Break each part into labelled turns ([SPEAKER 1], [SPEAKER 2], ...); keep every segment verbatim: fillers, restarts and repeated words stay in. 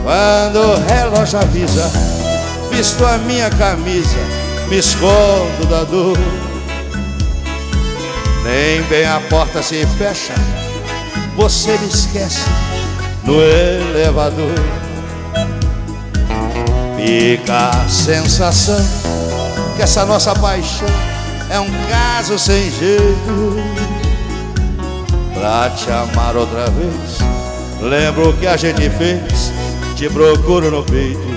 [SPEAKER 1] Quando o relógio avisa, visto a minha camisa, me escondo da dor. Nem bem a porta se fecha, você me esquece no elevador. Fica a sensação que essa nossa paixão é um caso sem jeito. Pra te amar outra vez, lembro o que a gente fez, te procuro no peito.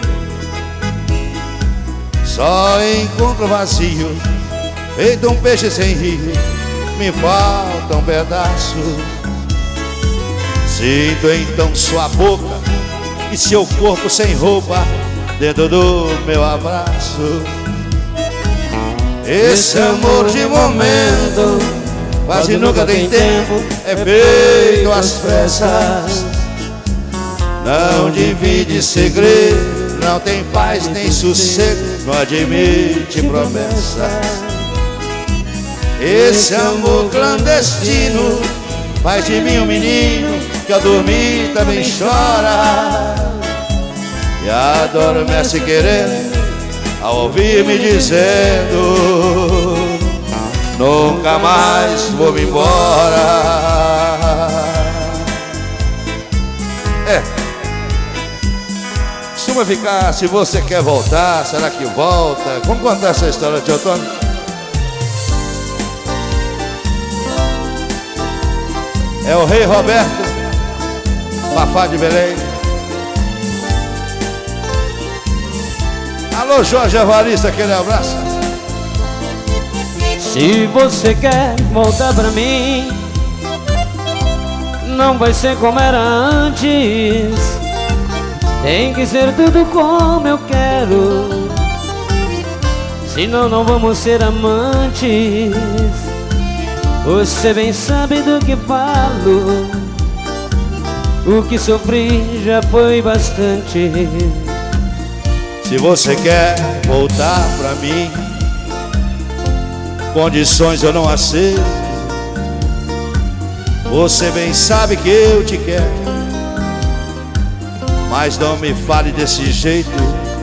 [SPEAKER 1] Só encontro vazio, feito um peixe sem rio, me falta um pedaço. Sinto então sua boca e seu corpo sem roupa dentro do meu abraço. Esse amor de momento quase nunca tem tempo, é feito às pressas. Não divide segredo, não tem paz nem sossego, não admite promessas. Esse amor clandestino faz de mim um menino que ao dormir também chora e adormece querendo ao ouvir me dizendo: nunca mais vou me embora. É, costuma ficar, se você quer voltar, será que volta? Vamos contar essa história de outono? É o Rei Roberto, Fafá de Belém. Alô, Jorge Evarista, aquele abraço.
[SPEAKER 2] Se você quer voltar pra mim, não vai ser como era antes. Tem que ser tudo como eu quero, senão não vamos ser amantes. Você bem sabe do que falo, o que sofri já foi bastante.
[SPEAKER 1] Se você quer voltar pra mim, condições eu não aceito. Você bem sabe que eu te quero, mas não me fale desse jeito,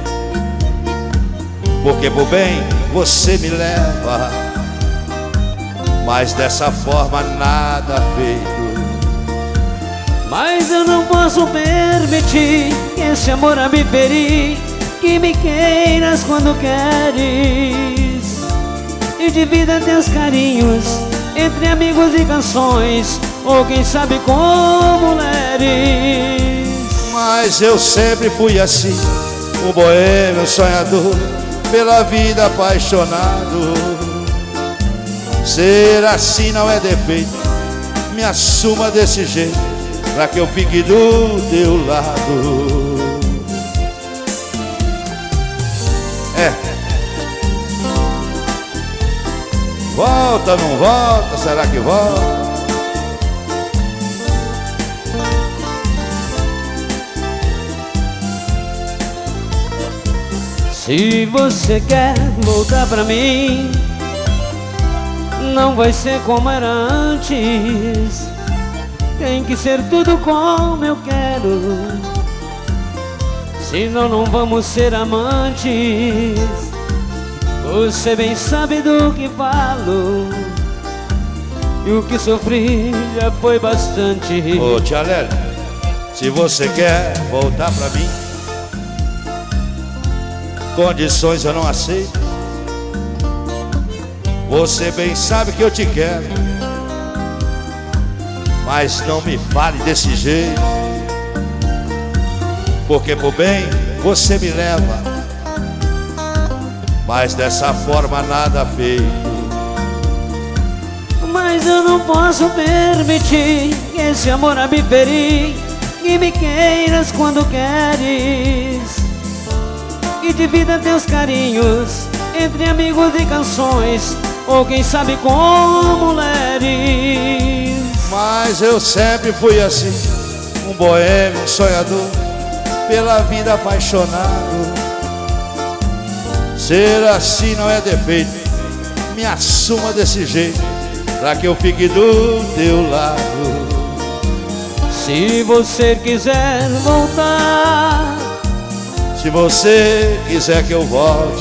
[SPEAKER 1] porque por bem você me leva, mas dessa forma nada feito.
[SPEAKER 2] Mas eu não posso permitir que esse amor a me ferir, que me queiras quando queres e divida teus carinhos entre amigos e canções, ou quem sabe com mulheres.
[SPEAKER 1] Mas eu sempre fui assim, um boêmio sonhador, pela vida apaixonado. Ser assim não é defeito, me assuma desse jeito, pra que eu fique do teu lado. É. Volta, não volta, será que volta?
[SPEAKER 2] Se você quer voltar pra mim, não vai ser como era antes. Tem que ser tudo como eu quero, senão não vamos ser amantes. Você bem sabe do que falo, e o que sofri já foi bastante.
[SPEAKER 1] Ô tia Lélia, se você quer voltar pra mim, condições eu não aceito. Você bem sabe que eu te quero, mas não me fale desse jeito, porque por bem você me leva, mas dessa forma nada feito.
[SPEAKER 2] Mas eu não posso permitir que esse amor a me ferir, que me queiras quando queres e divida teus carinhos entre amigos e canções, ou quem sabe com mulheres.
[SPEAKER 1] Mas eu sempre fui assim, um boêmio, um sonhador, pela vida apaixonado. Ser assim não é defeito, me assuma desse jeito, pra que eu fique do teu lado.
[SPEAKER 2] Se você quiser voltar,
[SPEAKER 1] Se você quiser que eu volte,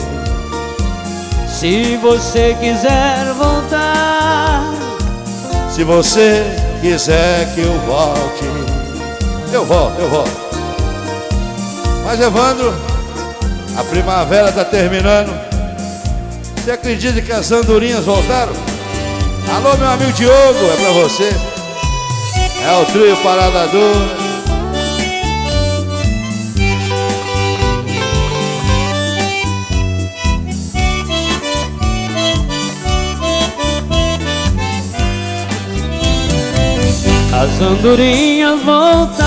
[SPEAKER 2] se você quiser voltar,
[SPEAKER 1] se você quiser que eu volte, eu volto, eu volto. Mas Evandro, a primavera tá terminando. Você acredita que as andorinhas voltaram? Alô, meu amigo Diogo, é pra você. É o trio Parada Dura.
[SPEAKER 2] As andorinhas voltaram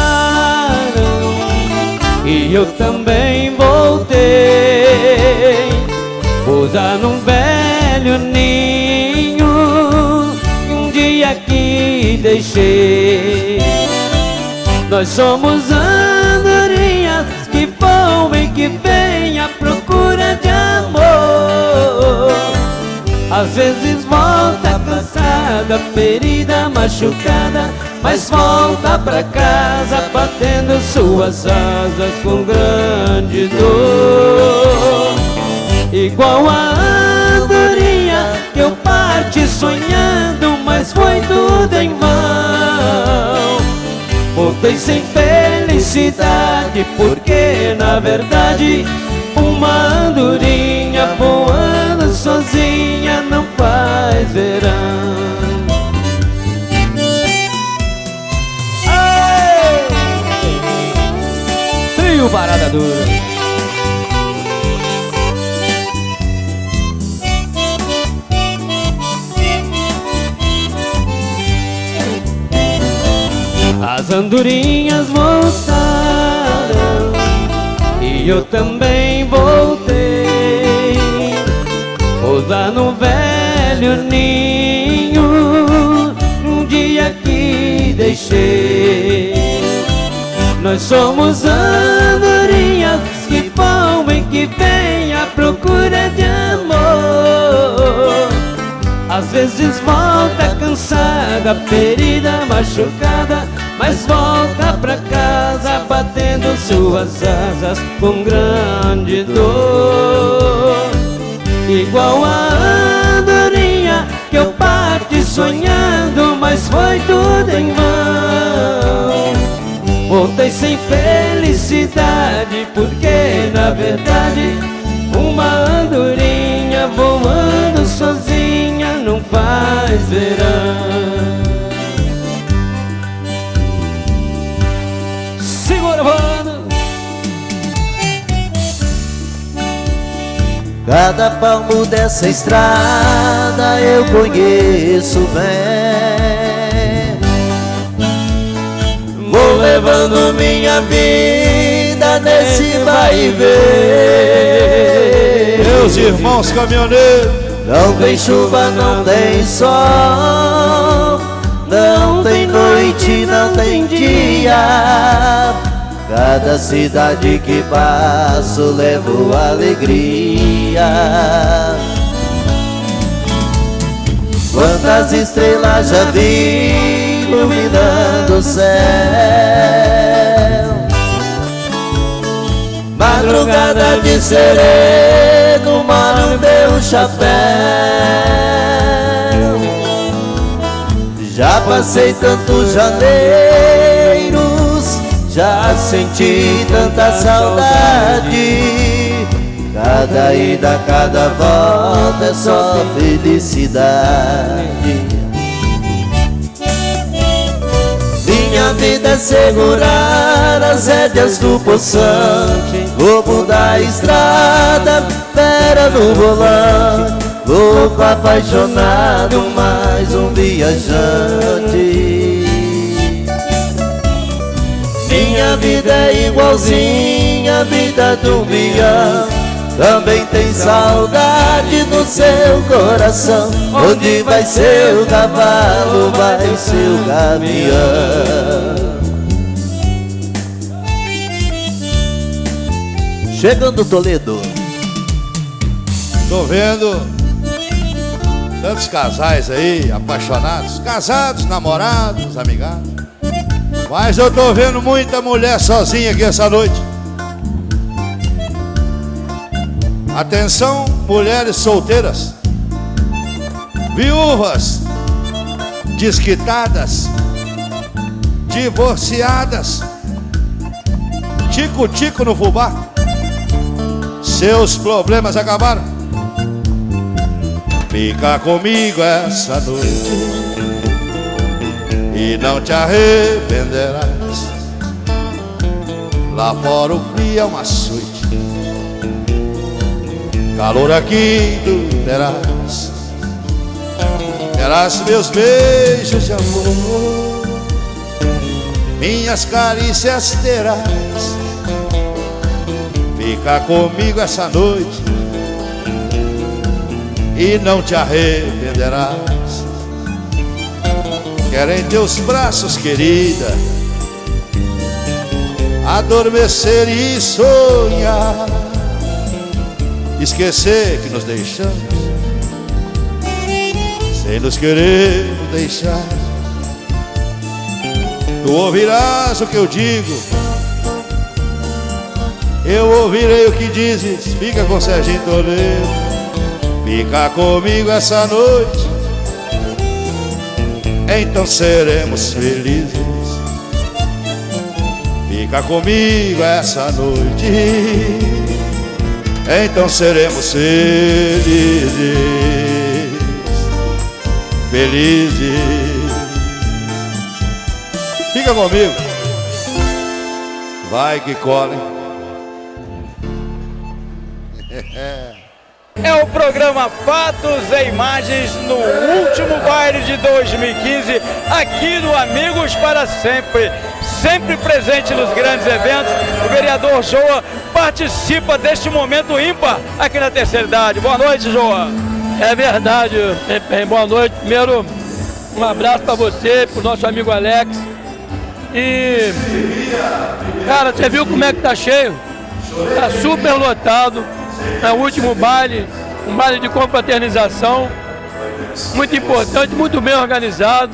[SPEAKER 2] e eu também voltei. Pousar num velho ninho um dia que deixei. Nós somos andorinhas que voam e que vêm à procura de amor. Às vezes volta cansada, ferida, machucada, mas volta pra casa batendo suas asas com grande dor. Igual a andorinha que eu parti sonhando, mas foi tudo em vão. Voltei sem felicidade, porque na verdade uma andorinha voando sozinha não faz verão. Ei! Trio Parada Dura. As andorinhas voltaram e eu também voltei. Pousar no velho ninho um dia que deixei. Nós somos andorinhas que vão e que vêm à procura de amor. Às vezes volta cansada, ferida, machucada, mas volta pra casa batendo suas asas com grande dor. Igual a andorinha que eu parti sonhando, mas foi tudo em vão. Voltei sem felicidade, porque na verdade uma andorinha voando sozinha não faz verão. Segura, mano!
[SPEAKER 3] Cada palmo dessa estrada eu conheço bem. Vou levando minha vida nesse vai e vem.
[SPEAKER 1] Meus irmãos caminhoneiros,
[SPEAKER 3] não tem chuva, não tem sol, não tem noite, não tem dia. Cada cidade que passo levo alegria. Quantas estrelas já vi iluminando o céu. Madrugada de sereno mora o meu chapéu. Já passei tantos janeiros, já senti tanta saudade. Cada ida, cada volta é só felicidade. Minha vida é segurar as rédeas do poçante, lobo da estrada, fera no volante, louco apaixonado, mais um viajante. Minha vida é igualzinha à vida do peão, também tem saudade no seu coração. Onde vai seu cavalo, vai seu caminhão. Chegando Toledo.
[SPEAKER 1] tô vendo tantos casais aí, apaixonados, casados, namorados, amigados. Mas eu tô vendo muita mulher sozinha aqui essa noite. Atenção, mulheres solteiras, viúvas, desquitadas, divorciadas, tico-tico no fubá, seus problemas acabaram. Fica comigo essa noite e não te arrependerás. Lá fora o frio é um açoite, calor aqui tu terás. Terás meus beijos de amor, minhas carícias terás. Fica comigo essa noite e não te arrependerás. Quero em teus braços, querida, adormecer e sonhar, esquecer que nos deixamos sem nos querer deixar. Tu ouvirás o que eu digo, eu ouvirei o que dizes. Fica com Serginho Toledo. Fica comigo essa noite, então seremos felizes. Fica comigo essa noite, então seremos felizes. Felizes. Fica comigo. Vai que cola, hein?
[SPEAKER 4] É o programa Fatos e Imagens no último baile de dois mil e quinze, aqui no Amigos para Sempre. Sempre presente nos grandes eventos, o vereador Joa participa deste momento ímpar aqui na Terceira Idade. Boa noite, Joa.
[SPEAKER 5] É verdade, bem, boa noite. Primeiro, um abraço para você, para o nosso amigo Alex. E, cara, você viu como é que tá cheio? Tá super lotado. É o último baile, um baile de confraternização, muito importante, muito bem organizado.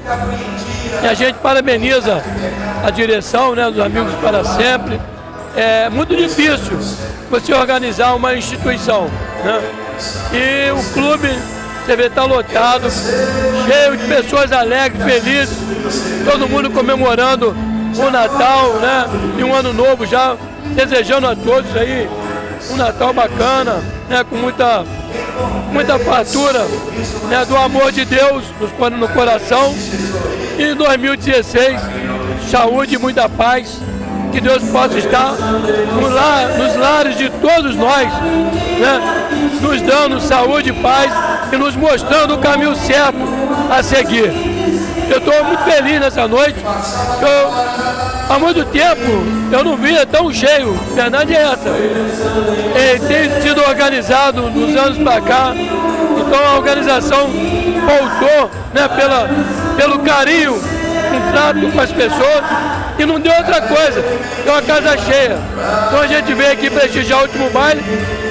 [SPEAKER 5] E a gente parabeniza a direção, né, dos Amigos para Sempre. É muito difícil você organizar uma instituição, né? E o clube, você vê, está lotado, cheio de pessoas alegres, felizes, todo mundo comemorando o Natal, né, e um ano novo já, desejando a todos aí um Natal bacana, né, com muita, muita fartura, né, do amor de Deus no, no coração. E em dois mil e dezesseis, saúde e muita paz, que Deus possa estar no lar, nos lares de todos nós, né, nos dando saúde e paz e nos mostrando o caminho certo a seguir. Eu estou muito feliz nessa noite. Eu, há muito tempo eu não via tão cheio. A verdade é essa. Ele tem sido organizado nos anos para cá. Então a organização voltou, né, pela, pelo carinho, um trato com as pessoas. E não deu outra coisa. Deu uma casa cheia. Então a gente veio aqui prestigiar o último baile.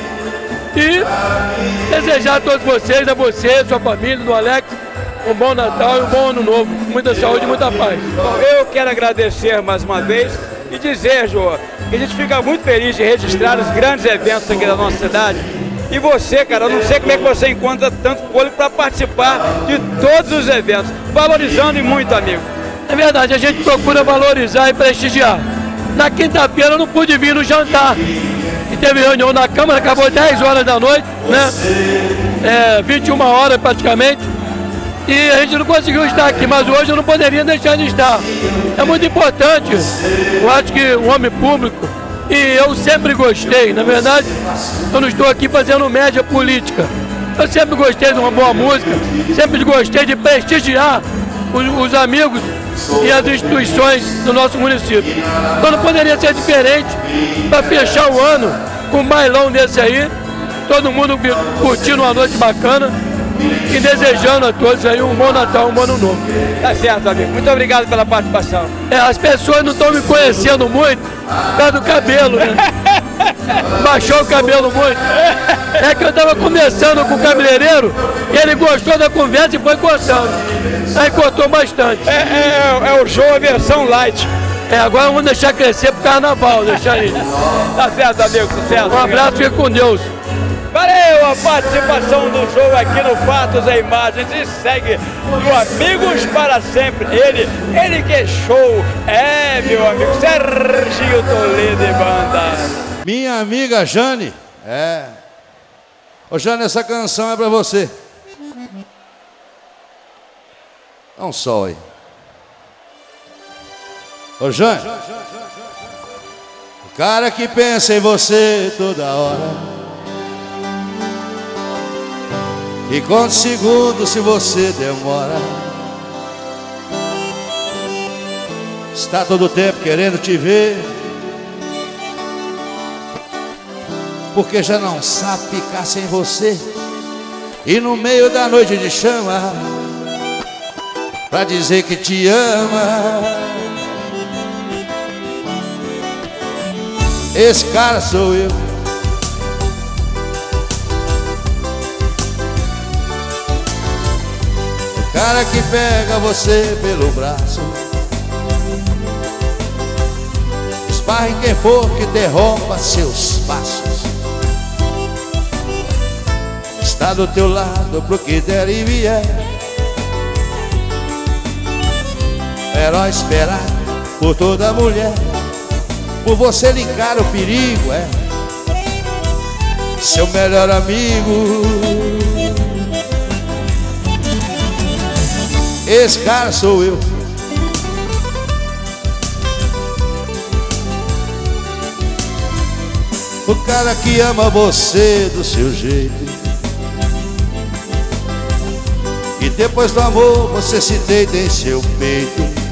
[SPEAKER 5] E desejar a todos vocês, a você, a sua família, do Alex, um bom Natal e um bom Ano Novo. Muita saúde e muita paz.
[SPEAKER 4] Eu quero agradecer mais uma vez e dizer, Joa, que a gente fica muito feliz de registrar os grandes eventos aqui da nossa cidade. E você, cara, eu não sei como é que você encontra tanto fôlego para participar de todos os eventos, valorizando e muito, amigo.
[SPEAKER 5] É verdade, a gente procura valorizar e prestigiar. Na quinta-feira eu não pude vir no jantar. E teve reunião na Câmara, acabou dez horas da noite, né? É, vinte e uma horas praticamente. E a gente não conseguiu estar aqui, mas hoje eu não poderia deixar de estar. É muito importante. Eu acho que o homem público, e eu sempre gostei, na verdade, eu não estou aqui fazendo média política. Eu sempre gostei de uma boa música, sempre gostei de prestigiar os, os amigos e as instituições do nosso município. Então não poderia ser diferente para fechar o ano com um bailão desse aí, todo mundo curtindo uma noite bacana e desejando a todos aí um bom Natal, um bom Ano Novo.
[SPEAKER 4] Tá certo, amigo. Muito obrigado pela participação.
[SPEAKER 5] É, as pessoas não estão me conhecendo muito por causa do cabelo, né? Baixou o cabelo muito. É que eu estava conversando com o cabeleireiro e ele gostou da conversa e foi cortando. Aí cortou bastante.
[SPEAKER 4] É, é, é o Joa versão light.
[SPEAKER 5] É, agora vamos deixar crescer pro carnaval, deixar aí.
[SPEAKER 4] Tá certo, amigo. Sucesso.
[SPEAKER 5] Um abraço, fique com Deus.
[SPEAKER 4] Valeu a participação do jogo aqui no Fatos e Imagens. E segue do Amigos para Sempre. Ele, ele que é show. É, meu amigo Serginho Toledo e banda.
[SPEAKER 1] Minha amiga Jane. É. Ô Jane, essa canção é pra você. Dá um sol aí. Ô Jane. O cara que pensa em você toda hora. E quantos segundos se você demora. Está todo o tempo querendo te ver, porque já não sabe ficar sem você. E no meio da noite te chama pra dizer que te ama. Esse cara sou eu. O cara que pega você pelo braço, esbarra em quem for que interrompa seus passos. Está do teu lado pro que der e vier. Herói esperado por toda mulher. Por você linkar o perigo, é seu melhor amigo. Esse cara sou eu. O cara que ama você do seu jeito. E depois do amor você se deita em seu peito.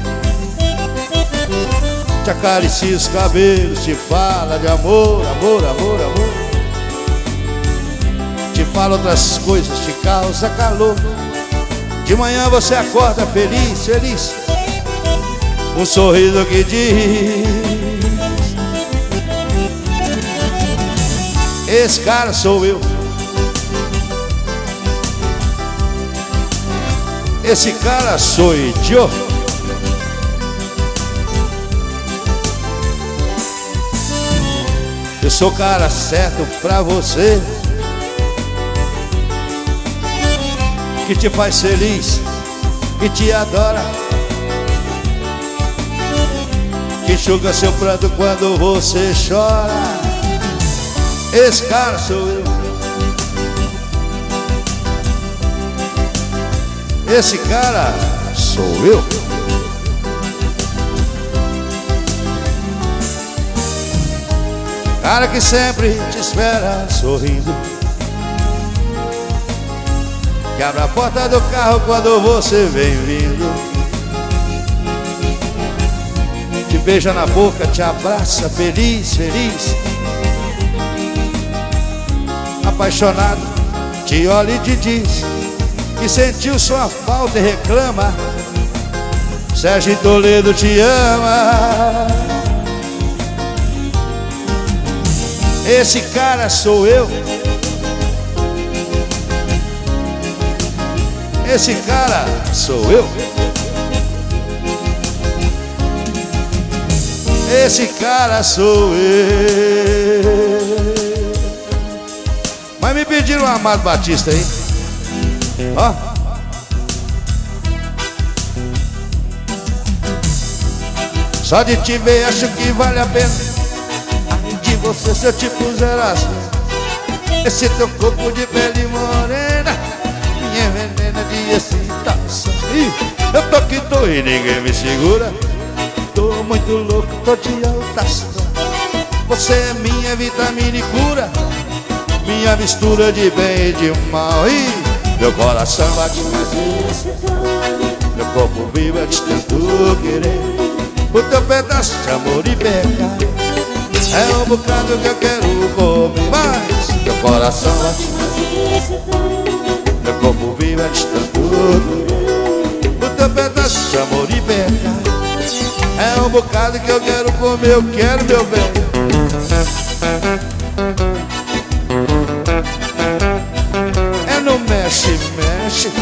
[SPEAKER 1] Te acaricia os cabelos, te fala de amor, amor, amor, amor. Te fala outras coisas, te causa calor. De manhã você acorda feliz, feliz. Um sorriso que diz: esse cara sou eu. Esse cara sou eu. Eu sou o cara certo pra você, que te faz feliz, que te adora, que enxuga seu pranto quando você chora. Esse cara sou eu. Esse cara sou eu. Cara que sempre te espera sorrindo, que abre a porta do carro quando você vem vindo, te beija na boca, te abraça feliz, feliz. Apaixonado, te olha e te diz que sentiu sua falta e reclama. Serginho Toledo te ama. Esse cara sou eu. Esse cara sou eu. Esse cara sou eu. Mas me pediram o Amado Batista aí. Ó. Só de te ver acho que vale a pena. De você se eu te puser assim, esse teu corpo de pele morena, minha venena de excitação. Ih, eu tô que tô e ninguém me segura. Tô muito louco, tô de alta astral. Você é minha vitamina e cura, minha mistura de bem e de mal. Ih, meu coração bate mais vezes, meu corpo vive de tanto querer. O teu pedaço de amor e pecado é um bocado que eu quero comer mais. Meu coração bate mais, meu corpo vive de tanto querer. O teu pedaço de amor e pecado é um bocado que eu quero comer. Eu quero, meu bem. É no mexe, mexe.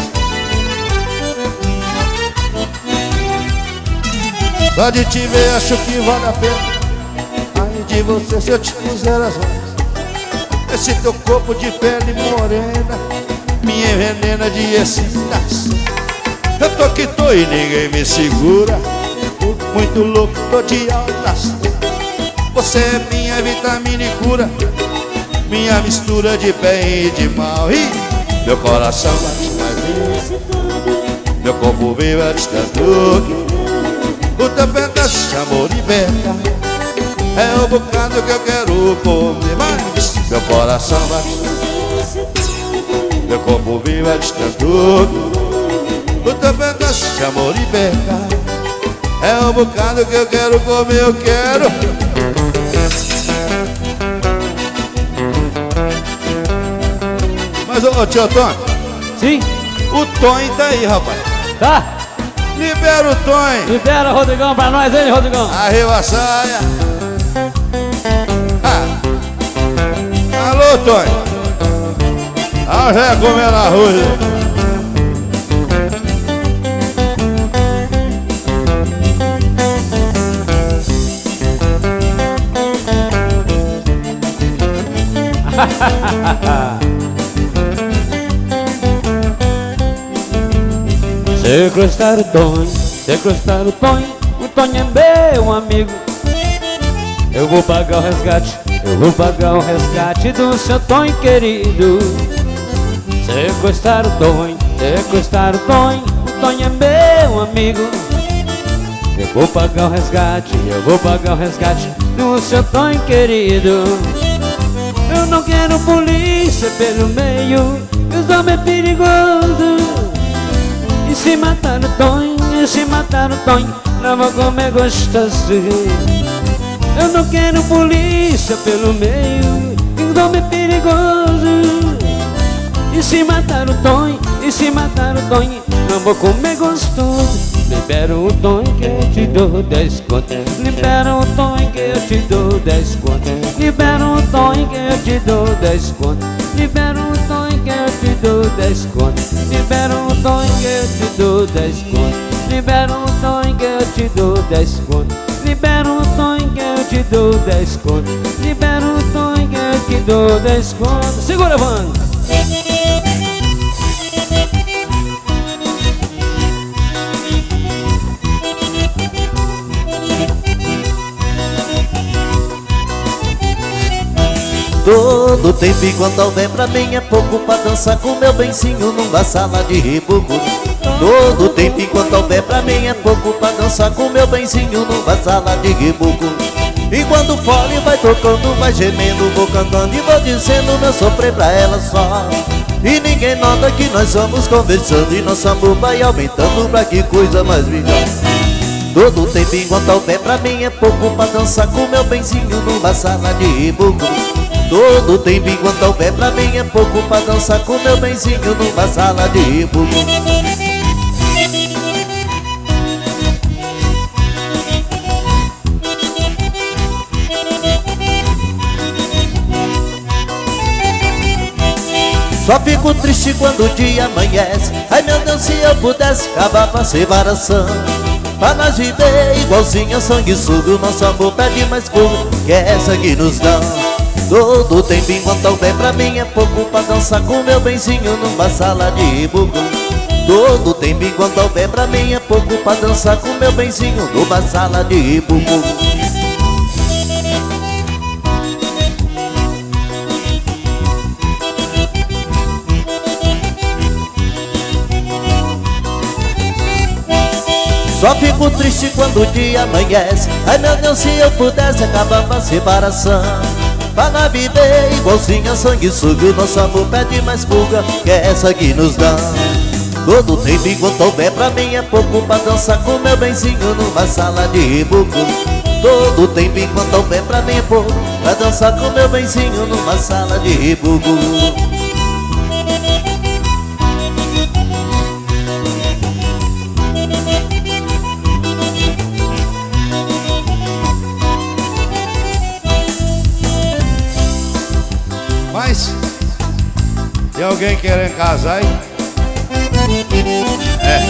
[SPEAKER 1] Só de te ver acho que vale a pena. Ai de você se eu te puser as mãos, esse teu corpo de pele morena me envenena de excitação. Eu tô que tô e ninguém me segura, muito louco, tô de alta astral. Você é minha vitamina e cura, minha mistura de bem e de mal. E meu coração bate mais vezes, meu corpo vive a distância. O teu pedaço de amor e verdade é o bocado que eu quero comer. Mas meu coração bate, meu corpo vive a distância. O teu pedaço de amor e verdade é o bocado que eu quero comer. Eu quero. Mas, ô, tio Tonho.
[SPEAKER 2] Sim?
[SPEAKER 1] O Tonho tá aí, rapaz.
[SPEAKER 2] Tá?
[SPEAKER 1] Libera o Tonho.
[SPEAKER 2] Libera o Rodrigão pra nós, hein, Rodrigão?
[SPEAKER 1] Arriba a saia. Ah. Alô, Tonho. Ah, já comendo arroz.
[SPEAKER 2] Sequestrar o Tonho, sequestrar o Tonho, o Tonho é meu amigo. Eu vou pagar o resgate, eu vou pagar o resgate do seu Tonho querido. Sequestrar o Tonho, sequestrar o Tonho, o Tonho é meu amigo. Eu vou pagar o resgate, eu vou pagar o resgate do seu Tonho querido. Eu não quero polícia pelo meio, os homens é perigoso. E se matar o Tonho, e se matar o Tonho, não vou comer gostoso. Eu não quero polícia pelo meio, os homens é perigoso. E se matar o Tonho, e se matar o Tonho, não vou comer gostoso. Libera o Tonho que eu te dou dez conto. Libera o Tonho que eu te dou dez conto. Libera o Tonho que eu te dou dez conto. Libera o Tonho que eu te dou dez conto. Libera o Tonho que eu te dou dez conto. Libera o Tonho que eu te dou dez conto. Libera o Tonho que eu te dou dez conto. Libera o Tonho que eu te dou dez conto. Segura, Wanda!
[SPEAKER 3] Todo tempo enquanto houver pra mim é pouco pra dançar com meu benzinho numa sala de reboco. Todo tempo enquanto houver pra mim é pouco pra dançar com meu benzinho numa sala de reboco. E quando o fole vai tocando, vai gemendo, vou cantando e vou dizendo meu sofrer pra ela só. E ninguém nota que nós vamos conversando e nosso amor vai aumentando pra que coisa mais melhor. Todo tempo enquanto houver pra mim é pouco pra dançar com meu benzinho numa sala de reboco. Todo tempo enquanto houver pra mim é pouco pra dançar com meu benzinho numa sala de reboco. Só fico triste quando o dia amanhece. Ai meu Deus, se eu pudesse acabar com a separação, pra nós viver igualzinho a sanguessuga. Nosso amor pede mais fogo que é essa que nos dá. Todo tempo enquanto houver pra mim é pouco pra dançar com meu benzinho numa sala de reboco. Todo tempo enquanto houver pra mim é pouco pra dançar com meu benzinho numa sala de reboco. Só fico triste quando o dia amanhece. Ai meu Deus, se eu pudesse acabar com a separação, pra nós viver igualzinho a sanguessuga. O nosso amor pede mais fuga que é essa que nos dá. Todo tempo enquanto houver pra mim é pouco pra dançar com meu benzinho numa sala de reboco. Todo tempo enquanto houver pra mim é pouco pra dançar com meu benzinho numa sala de reboco.
[SPEAKER 1] Mas tem alguém querendo casar aí? É.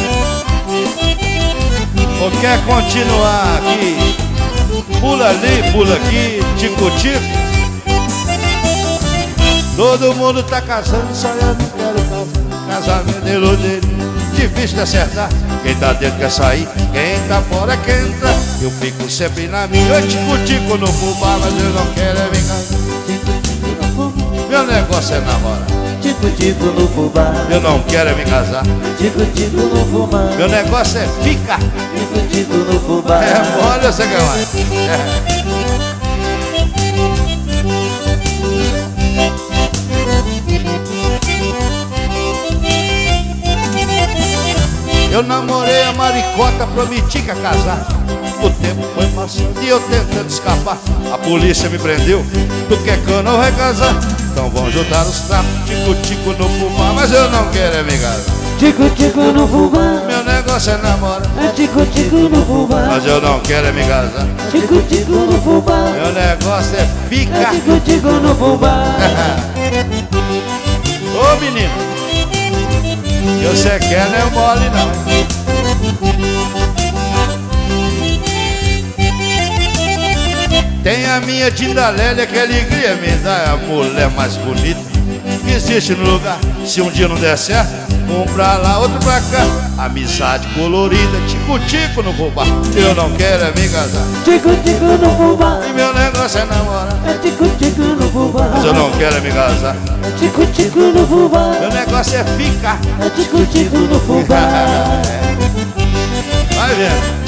[SPEAKER 1] Ou quer continuar aqui? Pula ali, pula aqui, tico-tico. Todo mundo tá casando, só eu não quero casar. Casamento iludido, difícil de acertar. Quem tá dentro quer sair, quem tá fora quer entrar. Eu fico sempre na minha, eu tico-tico no fubá, mas eu não quero é me casar.
[SPEAKER 3] Tico-tico no fubá,
[SPEAKER 1] meu negócio é namorar.
[SPEAKER 3] Tico-tico no fubá,
[SPEAKER 1] eu não quero é me casar.
[SPEAKER 3] Tico-tico no fubá,
[SPEAKER 1] meu negócio é ficar.
[SPEAKER 3] Tico-tico no fubá.
[SPEAKER 1] É mole, você quer mais? É. Eu namorei a maricota, prometi que ia casar. O tempo foi passando e eu tentando escapar. A polícia me prendeu, tu quer que eu não vai casar? Então vão juntar os trapos, tico-tico no fubá, mas eu não quero é me casar.
[SPEAKER 2] Tico-tico no fubá,
[SPEAKER 1] meu negócio é namorar.
[SPEAKER 2] é tico-tico no fubá,
[SPEAKER 1] mas eu não quero é me casar.
[SPEAKER 2] Tico-tico no fubá,
[SPEAKER 1] meu negócio é
[SPEAKER 2] é
[SPEAKER 1] ficar.
[SPEAKER 2] tico-tico no fubá.
[SPEAKER 1] Ô menino, que você quer não é mole não. Tem a minha Tinda Lélia, que alegria me dá. É a mulher mais bonita que existe no lugar. Se um dia não der certo, um pra lá, outro pra cá. Amizade colorida, tico-tico no fubá. Eu não quero é me casar.
[SPEAKER 2] Tico-tico no fubá,
[SPEAKER 1] e meu negócio é namorar.
[SPEAKER 2] é tico-tico no fubá,
[SPEAKER 1] mas eu não quero é me casar.
[SPEAKER 2] é tico-tico no fubá,
[SPEAKER 1] meu negócio é ficar.
[SPEAKER 2] é tico-tico no fubá.
[SPEAKER 1] Vai vendo.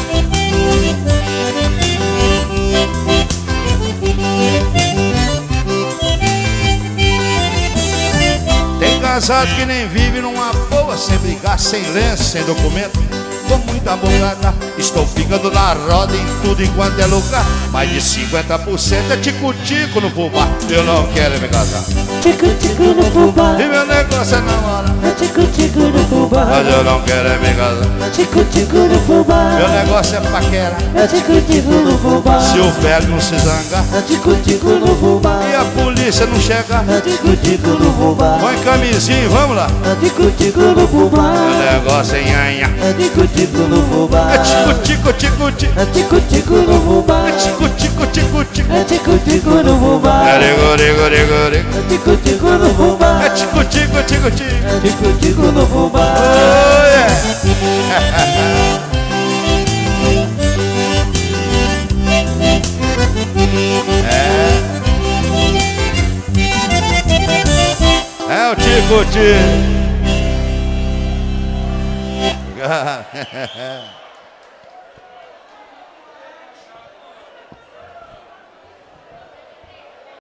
[SPEAKER 1] Tem casado que nem vive numa boa, sem brigar, sem lenço, sem documento, com muita bocada. Estou ficando na roda em tudo enquanto é lugar. Mais de cinquenta por cento é tico-tico no fubá. Eu não quero me casar.
[SPEAKER 2] Tico-tico no fubá,
[SPEAKER 1] e meu negócio é namorar.
[SPEAKER 2] é tico-tico no fubá,
[SPEAKER 1] mas eu não quero é me casar.
[SPEAKER 2] Tico-tico no fubá,
[SPEAKER 1] meu negócio é paquera.
[SPEAKER 2] é tico-tico no fubá,
[SPEAKER 1] se o velho não se zangar,
[SPEAKER 2] é tico-tico no fubá,
[SPEAKER 1] e a polícia não chegar,
[SPEAKER 2] é tico-tico no fubá,
[SPEAKER 1] põe camisinha, vamos lá.
[SPEAKER 2] é tico-tico no fubá,
[SPEAKER 1] meu negócio é nhanha.
[SPEAKER 2] é tico-tico no fubá,
[SPEAKER 1] É tico-tico, tico-tico,
[SPEAKER 2] é tico-tico no fubá,
[SPEAKER 1] é tico-tico, tico-tico,
[SPEAKER 2] é tico-tico no fubá,
[SPEAKER 1] é rigo-rigo-rigo-rigo,
[SPEAKER 2] é tico-tico no fubá,
[SPEAKER 1] é tico-tico, tico-tico,
[SPEAKER 2] é tico-tico no fubá.
[SPEAKER 1] oh, yeah. É, é o tico-tico.